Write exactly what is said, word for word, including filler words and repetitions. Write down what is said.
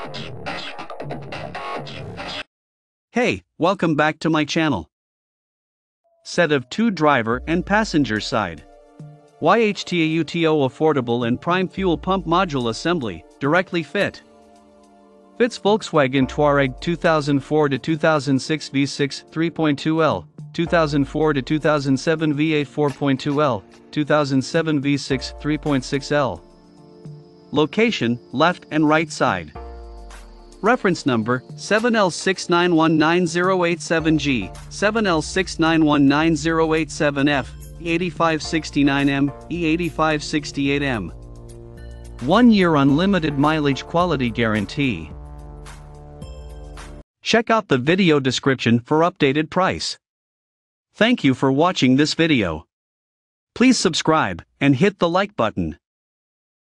Hey, welcome back to my channel. Set of two driver and passenger side Y H T A U T O affordable and prime fuel pump module assembly, directly fit. Fits Volkswagen Touareg two thousand four to two thousand six V six three point two L, two thousand four to two thousand seven V eight four point two L, two thousand seven V six three point six L. Location, left and right side. Reference number, seven L six nine one nine zero eight seven G, seven L six nine one nine zero eight seven F, E eighty-five sixty-nine M, E eighty-five sixty-eight M. one year unlimited mileage quality guarantee. Check out the video description for updated price. Thank you for watching this video. Please subscribe and hit the like button.